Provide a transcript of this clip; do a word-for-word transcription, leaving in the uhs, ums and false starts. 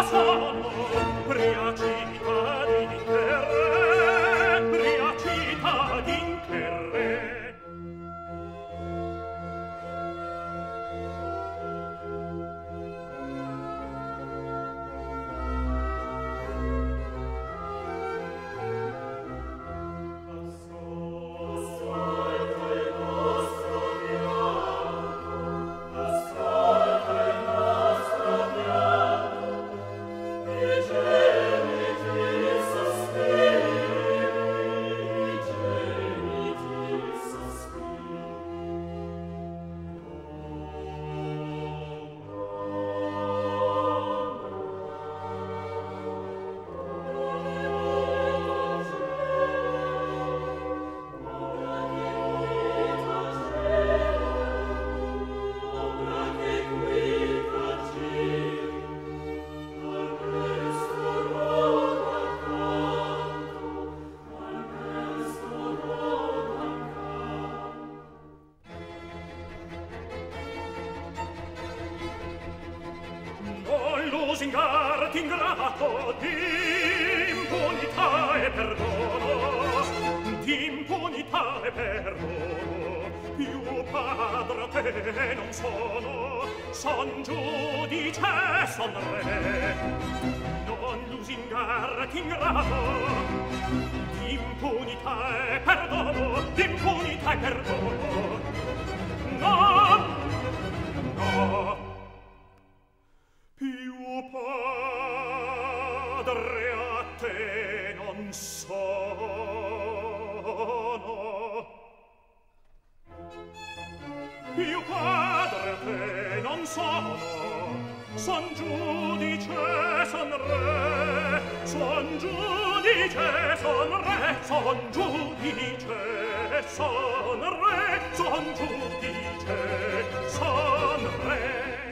sono pria cittadin che re, pria cittadin che re. Lusingarti ingrato d'impunità e perdono, d'impunità e perdono, più padre a te non sono, son giudice, son re. Non lusingarti ingrato d'impunità e perdono, d'impunità e perdono, no, no. Padre a te non sono, più padre a te non sono, son giudice, son re, son giudice, son re, son giudice, son re, son giudice, son re.